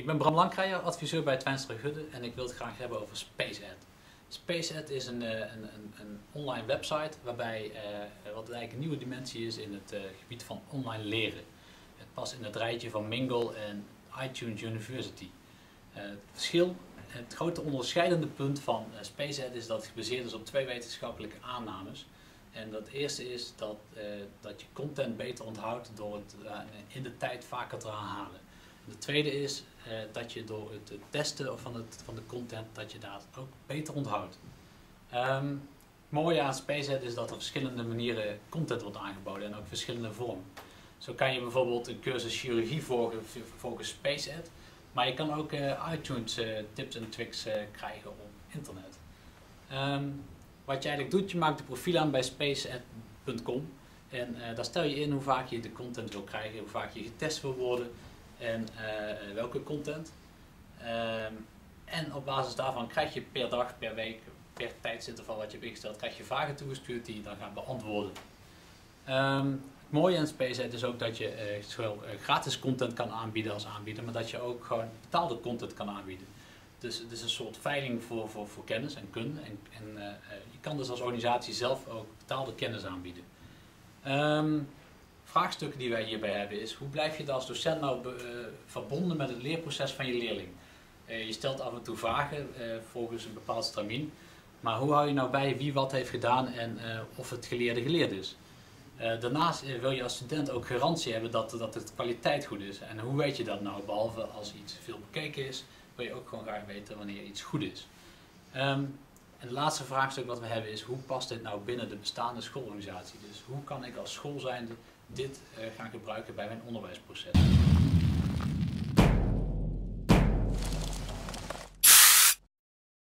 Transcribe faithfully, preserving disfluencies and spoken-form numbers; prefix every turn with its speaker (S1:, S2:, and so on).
S1: Ik ben Bram Lankrijer, adviseur bij Twijnstra Gudde en ik wil het graag hebben over SpaceAd. SpaceAd is een, een, een, een online website waarbij uh, wat eigenlijk een nieuwe dimensie is in het uh, gebied van online leren. Het past in het rijtje van Mingle en iTunes University. Uh, het verschil, het grote onderscheidende punt van uh, SpaceAd is dat het gebaseerd is op twee wetenschappelijke aannames. En dat eerste is dat, uh, dat je content beter onthoudt door het uh, in de tijd vaker te herhalen. De tweede is uh, dat je door het testen van, het, van de content, dat je dat ook beter onthoudt. Um, het mooie aan SpaceAd is dat er verschillende manieren content wordt aangeboden en ook verschillende vormen. Zo kan je bijvoorbeeld een cursus chirurgie volgen volgens SpaceAd, maar je kan ook uh, iTunes uh, tips en tricks uh, krijgen op internet. Um, wat je eigenlijk doet, je maakt een profiel aan bij spacead punt com en uh, daar stel je in hoe vaak je de content wil krijgen, hoe vaak je getest wil worden. En uh, welke content. Uh, en op basis daarvan krijg je per dag, per week, per tijdsinterval wat je hebt ingesteld, krijg je vragen toegestuurd die je dan gaat beantwoorden. Um, het mooie aan SpaceAd is ook dat je uh, zowel uh, gratis content kan aanbieden als aanbieden, maar dat je ook gewoon betaalde content kan aanbieden. Dus het is een soort veiling voor, voor, voor kennis en kunde. En, en uh, je kan dus als organisatie zelf ook betaalde kennis aanbieden. Um, Vraagstukken die wij hierbij hebben is, hoe blijf je als docent nou uh, verbonden met het leerproces van je leerling? Uh, je stelt af en toe vragen uh, volgens een bepaald stramien, maar hoe hou je nou bij wie wat heeft gedaan en uh, of het geleerde geleerd is? Uh, daarnaast uh, wil je als student ook garantie hebben dat, dat de kwaliteit goed is. En hoe weet je dat nou? Behalve als iets veel bekeken is, wil je ook gewoon graag weten wanneer iets goed is. Um, En het laatste vraagstuk wat we hebben is, hoe past dit nou binnen de bestaande schoolorganisatie? Dus hoe kan ik als school zijnde dit uh, gaan gebruiken bij mijn onderwijsproces?